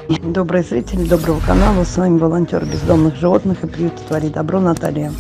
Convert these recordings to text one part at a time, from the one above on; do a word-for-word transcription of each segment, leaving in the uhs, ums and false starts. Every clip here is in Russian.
Добрые зрители доброго канала, с вами волонтер бездомных животных и приюта «Твори добро» Наталья.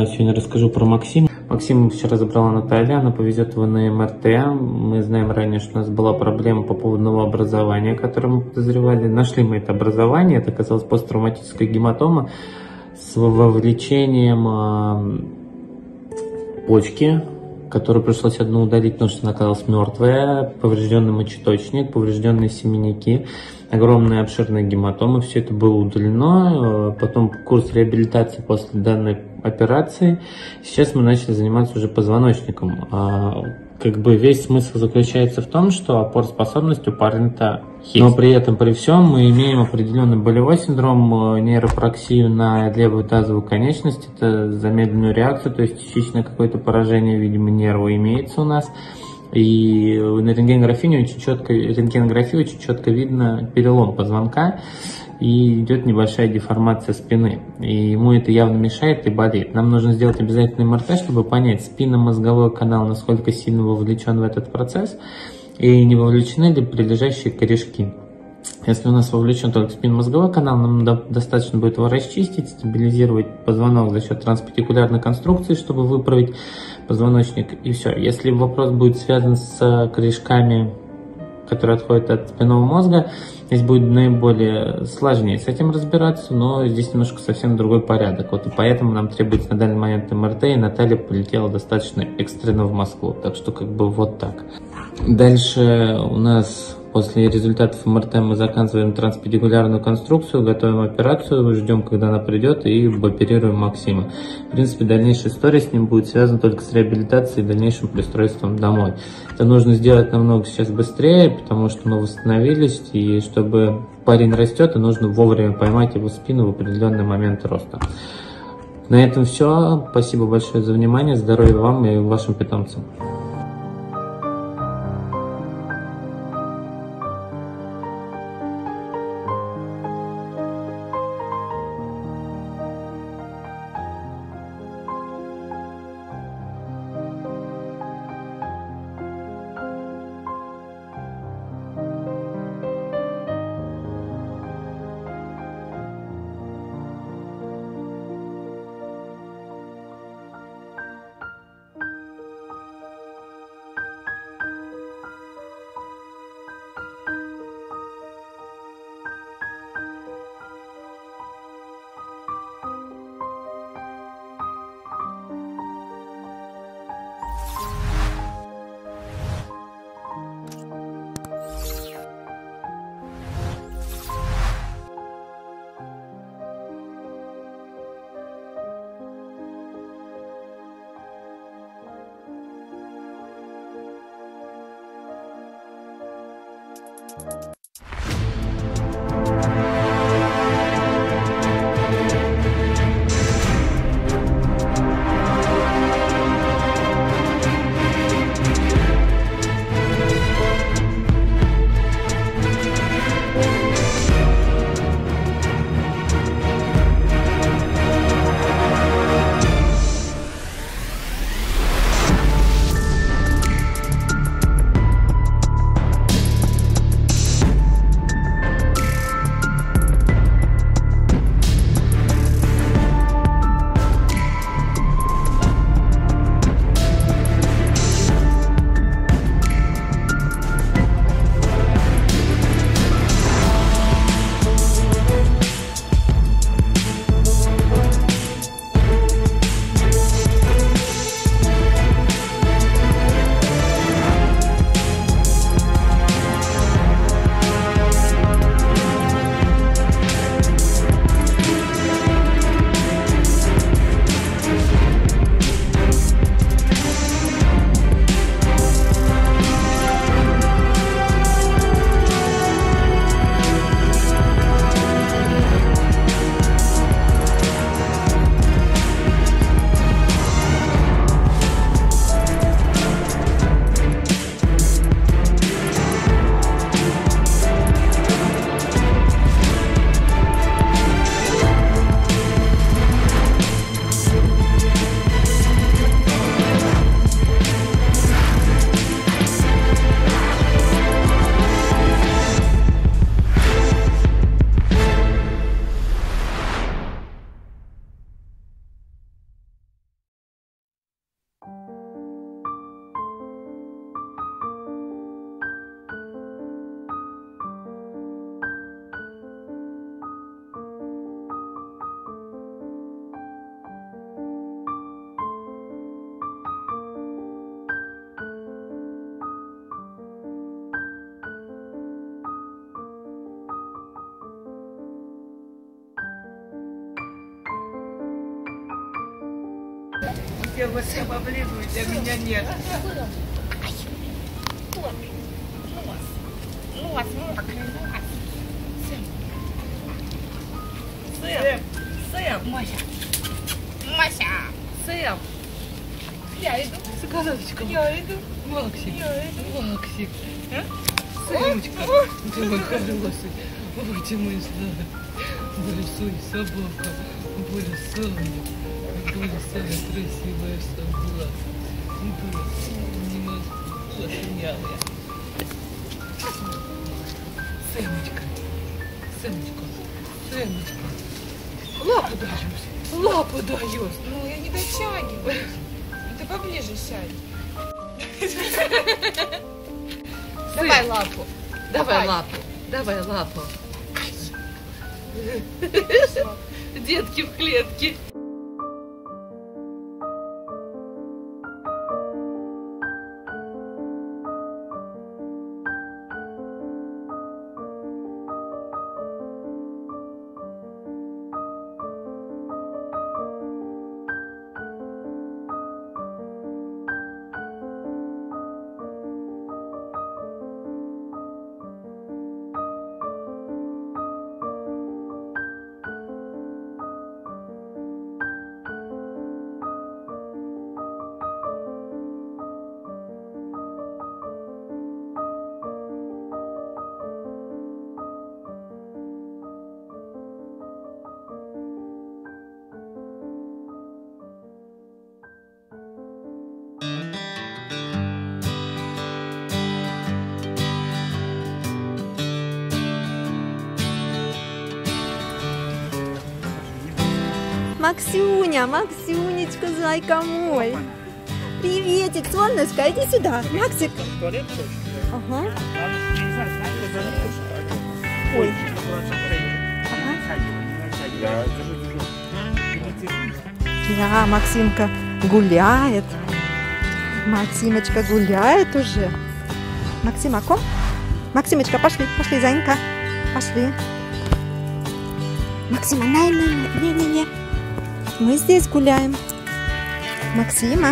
Сегодня расскажу про Максима. Максима вчера забрала Наталья, она повезет его на эм эр тэ. Мы знаем ранее, что у нас была проблема по поводу новообразования, которое мы подозревали. Нашли мы это образование, это оказалось посттравматическая гематома с вовлечением почки, которую пришлось одну удалить, потому что она оказалась мертвая, поврежденный мочеточник, поврежденные семенники, огромные обширные гематомы. Все это было удалено. Потом курс реабилитации после данной операции. Сейчас мы начали заниматься уже позвоночником. Как бы весь смысл заключается в том, что опороспособность у парня-то есть. Но при этом, при всем, мы имеем определенный болевой синдром, нейропраксию на левую тазовую конечность. Это замедленную реакцию, то есть частичное какое-то поражение, видимо, нерва имеется у нас. И на рентгенографии очень четко, рентгенографии очень четко видно перелом позвонка. И идет небольшая деформация спины. И ему это явно мешает и болит. Нам нужно сделать обязательно эм эр тэ, чтобы понять, спинномозговой канал, насколько сильно вовлечен в этот процесс, и не вовлечены ли прилежащие корешки. Если у нас вовлечен только спинномозговой канал, нам достаточно будет его расчистить, стабилизировать позвонок за счет транспартикулярной конструкции, чтобы выправить позвоночник, и все. Если вопрос будет связан с корешками, которые отходят от спинного мозга, здесь будет наиболее сложнее с этим разбираться, но здесь немножко совсем другой порядок. Вот и поэтому нам требуется на данный момент эм эр тэ, и Наталья полетела достаточно экстренно в Москву. Так что как бы вот так. Дальше у нас после результатов эм эр тэ мы заказываем транспедикулярную конструкцию, готовим операцию, ждем, когда она придет, и оперируем Максима. В принципе, дальнейшая история с ним будет связана только с реабилитацией и дальнейшим пристройством домой. Это нужно сделать намного сейчас быстрее, потому что мы восстановились, и чтобы парень растет, и нужно вовремя поймать его спину в определенный момент роста. На этом все. Спасибо большое за внимание. Здоровья вам и вашим питомцам. Все вот там облизывают, а меня нет. Нос, мокрый нос. Сэм. Сэм. Мася. Мася. Сэм. Я иду. С головочком. Я иду. Максик. Я иду. Максик. Сэмочка. Ты мой хороший. Ой, ты мой славный. Большой собака. Большой. Большая красивая собака. Не могу. Посмеял я. Сэмочка. Сэмочка. Сэмочка. Лапу даешь. Лапу даешь. Ну, я не дотягиваю. Ты поближе сядь. Давай лапу. Давай лапу. Давай лапу. Детки в клетке. Максюня, Максюнечка, зайка мой. Приветик, солнышко, иди сюда. Максик. Ага. Ой. Ага. Да, Максимка гуляет. Максимочка гуляет уже. Максима, ком? Максимочка, пошли, пошли, зайка. Пошли. Максима, на, на, на, не, не, не. Мы здесь гуляем. Максима.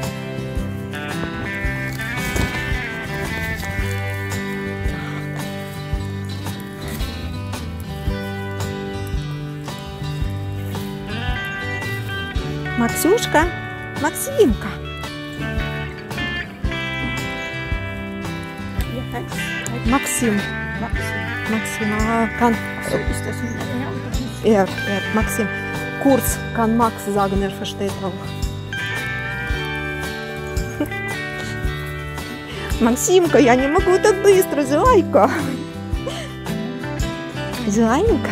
Максюшка. Максимка. Максим. Максим. А, кан... Er, er, Максим. Курс kann Max sagen, er versteht auch. Максимка, я не могу так быстро, зайка. Зайка.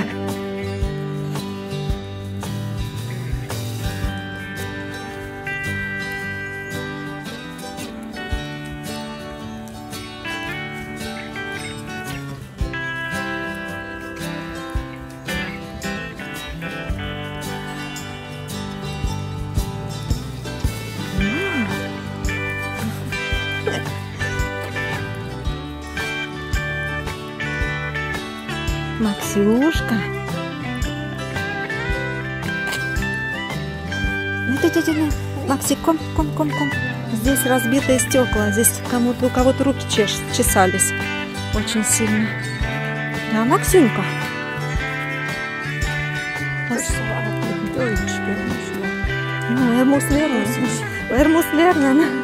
Максюшка. Ну, ты, ты, ты, Максик, ком, ком, ком, ком. Здесь разбитые стекла. Здесь кому-то, у кого-то руки чеш, чесались. Очень сильно. Да, Максимка. Ну, er muss lernen. Er muss lernen.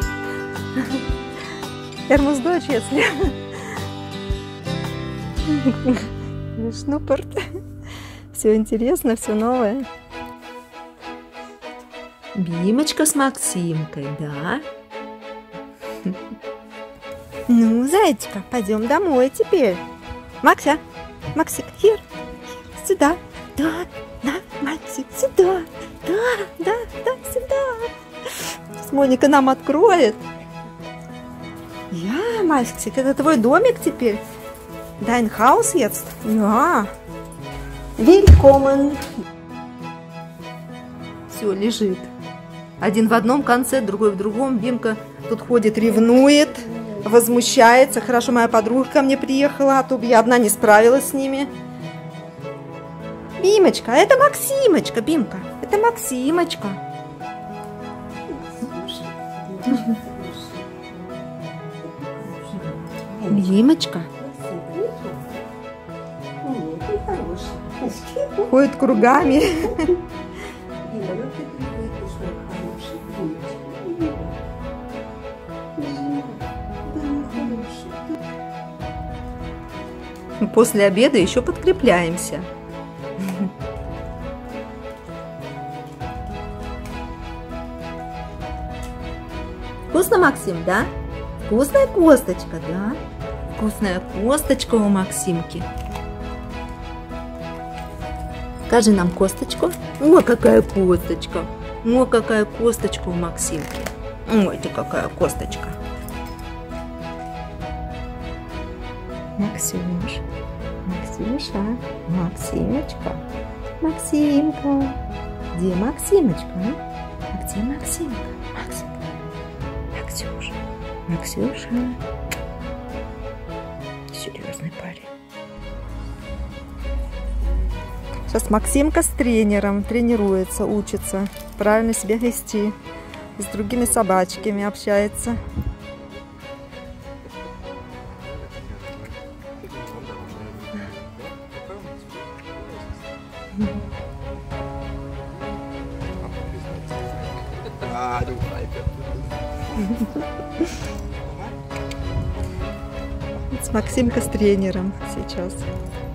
Er muss Deutsch jetzt lernen. Шнупорт. Все интересно, все новое. Бимочка с Максимкой, да? Ну, зайчка, пойдем домой теперь. Макся, Максик, here, here, сюда. Да, да, Максик, сюда. Да, да, да, сюда. Сейчас Моника нам откроет. Я, Максик, это твой домик теперь? Dein Haus jetzt? Ja. Willkommen. Все, лежит. Один в одном конце, другой в другом. Бимка тут ходит, ревнует, возмущается. Хорошо, моя подруга ко мне приехала, а то бы я одна не справилась с ними. Бимочка, это Максимочка, Бимка. Это Максимочка. Димочка ходит кругами. После обеда еще подкрепляемся. Вкусно, Максим, да? Вкусная косточка, да? Вкусная косточка у Максимки. Скажи нам косточку. О, какая косточка. О, какая косточка у Максимки. Ой, ты какая косточка. Максюш, Максюша, Максимочка, Максимка. Где Максимочка, а? А где Максимка? Максимка. Максюша, Максюша. Серьезный парень. Сейчас Максимка с тренером тренируется, учится правильно себя вести. С другими собачками общается. С Максимка с тренером сейчас.